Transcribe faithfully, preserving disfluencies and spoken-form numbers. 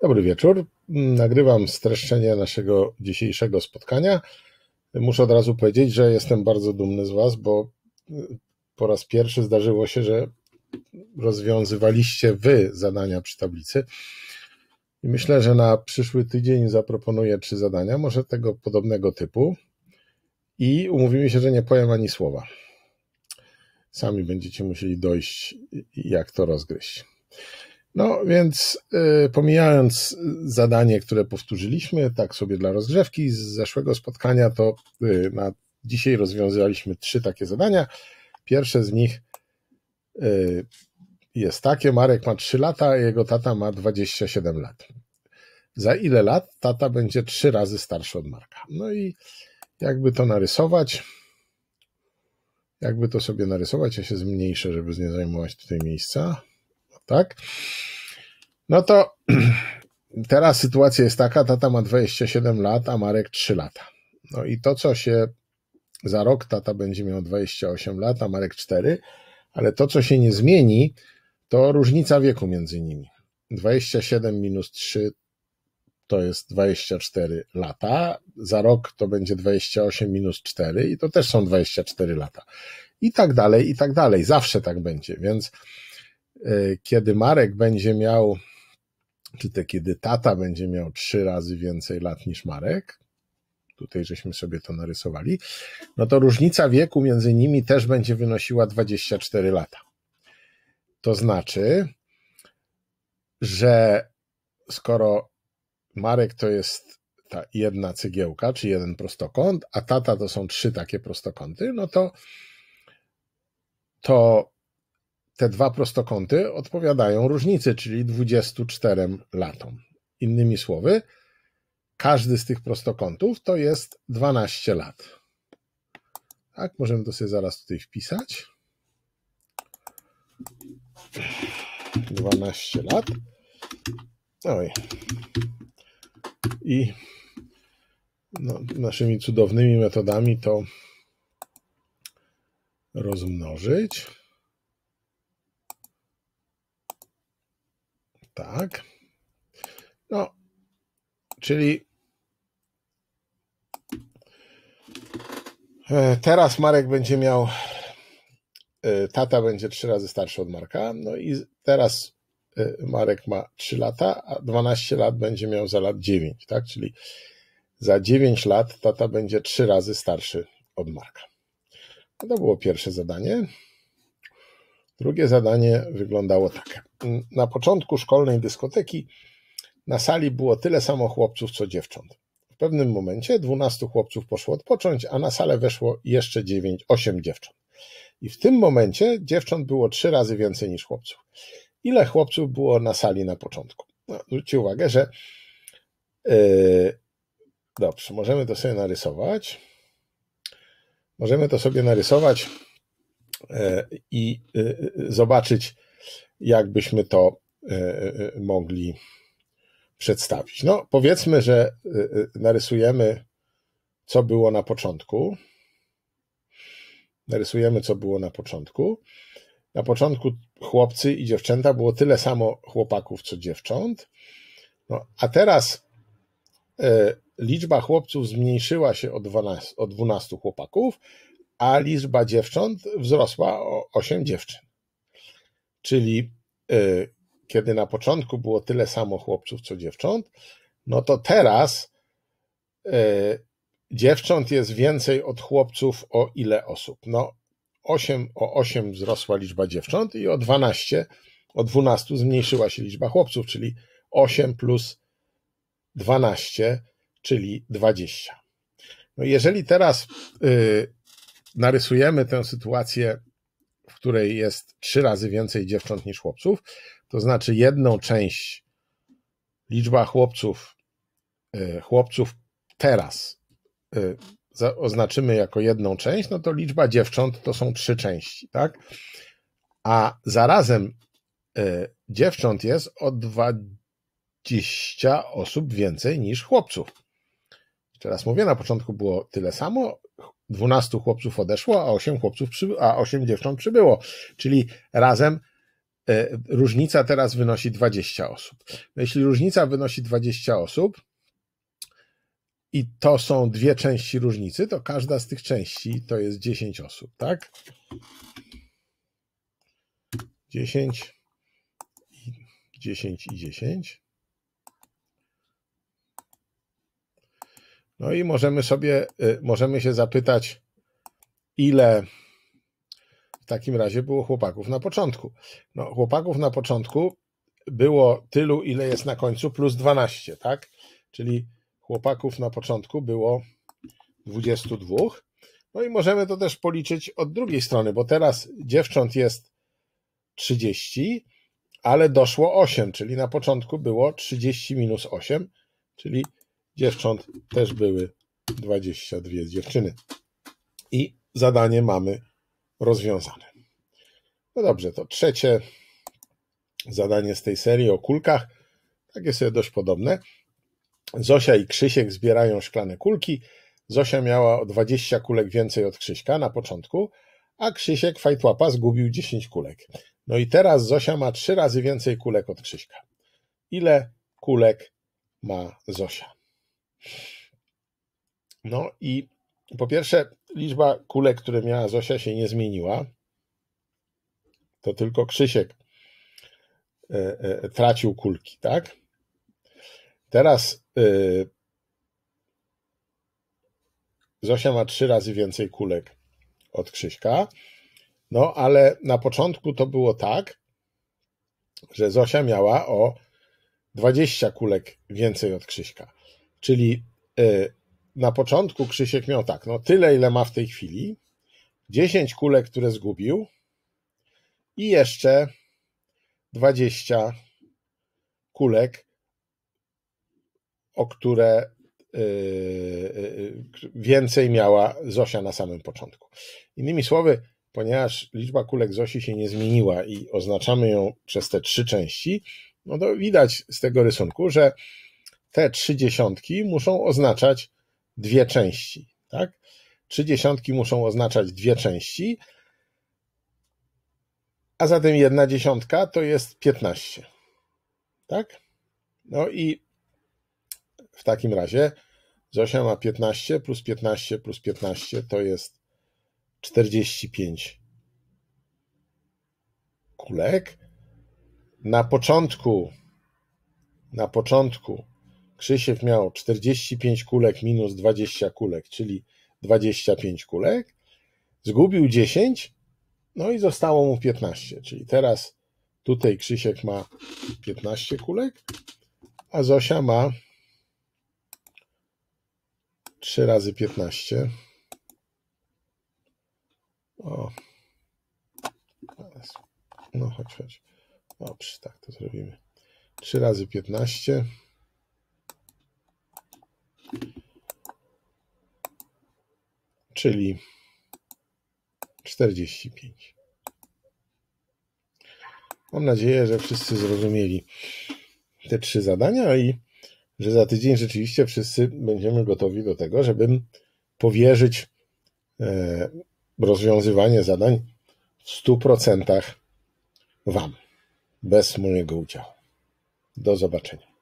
Dobry wieczór. Nagrywam streszczenie naszego dzisiejszego spotkania. Muszę od razu powiedzieć, że jestem bardzo dumny z Was, bo po raz pierwszy zdarzyło się, że rozwiązywaliście Wy zadania przy tablicy. I myślę, że na przyszły tydzień zaproponuję trzy zadania, może tego podobnego typu. I umówimy się, że nie powiem ani słowa. Sami będziecie musieli dojść, jak to rozgryźć. No więc y, pomijając zadanie, które powtórzyliśmy, tak sobie dla rozgrzewki z zeszłego spotkania, to y, na dzisiaj rozwiązywaliśmy trzy takie zadania. Pierwsze z nich y, jest takie: Marek ma trzy lata, a jego tata ma dwadzieścia siedem lat. Za ile lat tata będzie trzy razy starszy od Marka? No i jakby to narysować, jakby to sobie narysować, ja się zmniejszę, żeby nie zajmować tutaj miejsca. Tak? No to teraz sytuacja jest taka, tata ma dwadzieścia siedem lat, a Marek trzy lata. No i to, co się za rok tata będzie miał dwadzieścia osiem lat, a Marek cztery, ale to, co się nie zmieni, to różnica wieku między nimi. dwadzieścia siedem minus trzy to jest dwadzieścia cztery lata, za rok to będzie dwadzieścia osiem minus cztery i to też są dwadzieścia cztery lata. I tak dalej, i tak dalej. Zawsze tak będzie, więc kiedy Marek będzie miał, czy to kiedy tata będzie miał trzy razy więcej lat niż Marek, tutaj żeśmy sobie to narysowali, no to różnica wieku między nimi też będzie wynosiła dwadzieścia cztery lata. To znaczy, że skoro Marek to jest ta jedna cegiełka, czy jeden prostokąt, a tata to są trzy takie prostokąty, no to to te dwa prostokąty odpowiadają różnicy, czyli dwudziestu czterem latom. Innymi słowy, każdy z tych prostokątów to jest dwanaście lat. Tak, możemy to sobie zaraz tutaj wpisać. dwanaście lat. Oj. I no, naszymi cudownymi metodami to rozmnożyć. Tak. No, czyli teraz Marek będzie miał, tata będzie trzy razy starszy od Marka, no i teraz Marek ma trzy lata, a dwanaście lat będzie miał za lat dziewięć, tak? Czyli za dziewięć lat tata będzie trzy razy starszy od Marka. No to było pierwsze zadanie. Drugie zadanie wyglądało tak. Na początku szkolnej dyskoteki na sali było tyle samo chłopców, co dziewcząt. W pewnym momencie dwunastu chłopców poszło odpocząć, a na salę weszło jeszcze dziewięć, osiem dziewcząt. I w tym momencie dziewcząt było trzy razy więcej niż chłopców. Ile chłopców było na sali na początku? No, zwróćcie uwagę, że yy, dobrze, możemy to sobie narysować. Możemy to sobie narysować i zobaczyć, jakbyśmy to mogli przedstawić. No, powiedzmy, że narysujemy, co było na początku. Narysujemy, co było na początku. Na początku chłopcy i dziewczęta było tyle samo chłopaków, co dziewcząt. No, a teraz liczba chłopców zmniejszyła się o dwunastu chłopaków, a liczba dziewcząt wzrosła o osiem dziewczyn. Czyli y, kiedy na początku było tyle samo chłopców, co dziewcząt, no to teraz y, dziewcząt jest więcej od chłopców o ile osób? No osiem, o osiem wzrosła liczba dziewcząt i o dwanaście, o dwunastu zmniejszyła się liczba chłopców, czyli osiem plus dwanaście, czyli dwadzieścia. No jeżeli teraz y, narysujemy tę sytuację, w której jest trzy razy więcej dziewcząt niż chłopców, to znaczy jedną część, liczba chłopców, chłopców teraz oznaczymy jako jedną część, no to liczba dziewcząt to są trzy części, tak? A zarazem dziewcząt jest o dwadzieścia osób więcej niż chłopców. Jeszcze raz mówię, na początku było tyle samo, dwunastu chłopców odeszło, a osiem chłopców, a osiem dziewcząt przybyło. Czyli razem różnica teraz wynosi dwadzieścia osób. No jeśli różnica wynosi dwadzieścia osób i to są dwie części różnicy, to każda z tych części to jest dziesięć osób, tak? dziesięć, dziesięć i dziesięć. No i możemy sobie, możemy się zapytać, ile w takim razie było chłopaków na początku. No, chłopaków na początku było tylu, ile jest na końcu, plus dwanaście, tak? Czyli chłopaków na początku było dwudziestu dwóch. No i możemy to też policzyć od drugiej strony, bo teraz dziewcząt jest trzydzieści, ale doszło osiem, czyli na początku było trzydzieści minus osiem, czyli dziewcząt też były dwadzieścia dwie dziewczyny. I zadanie mamy rozwiązane. No dobrze, to trzecie zadanie z tej serii o kulkach, takie sobie dość podobne. Zosia i Krzysiek zbierają szklane kulki. Zosia miała o dwadzieścia kulek więcej od Krzyśka na początku, a Krzysiek fajtłapa zgubił dziesięć kulek. No i teraz Zosia ma trzy razy więcej kulek od Krzyśka. Ile kulek ma Zosia? No i po pierwsze, liczba kulek, które miała Zosia, się nie zmieniła. To tylko Krzysiek e, e, tracił kulki, tak? Teraz e, Zosia ma trzy razy więcej kulek od Krzyśka. No, ale na początku to było tak, że Zosia miała o dwadzieścia kulek więcej od Krzyśka. Czyli e, na początku Krzysiek miał tak, no tyle, ile ma w tej chwili, dziesięć kulek, które zgubił i jeszcze dwadzieścia kulek, o które więcej miała Zosia na samym początku. Innymi słowy, ponieważ liczba kulek Zosi się nie zmieniła i oznaczamy ją przez te trzy części, no to widać z tego rysunku, że te trzy dziesiątki muszą oznaczać dwie części, tak? Trzy dziesiątki muszą oznaczać dwie części, a zatem jedna dziesiątka to jest piętnaście, tak? No i w takim razie Zosia ma piętnaście plus piętnaście plus piętnaście to jest czterdzieści pięć kulek. Na początku, na początku Krzysiek miał czterdzieści pięć kulek minus dwadzieścia kulek, czyli dwadzieścia pięć kulek. Zgubił dziesięć, no i zostało mu piętnaście, czyli teraz tutaj Krzysiek ma piętnaście kulek, a Zosia ma trzy razy piętnaście. O. No chodź, chodź. Dobrze, tak to zrobimy. trzy razy piętnaście. Czyli czterdzieści pięć. Mam nadzieję, że wszyscy zrozumieli te trzy zadania i że za tydzień rzeczywiście wszyscy będziemy gotowi do tego, żeby powierzyć rozwiązywanie zadań w stu procentach Wam, bez mojego udziału. Do zobaczenia.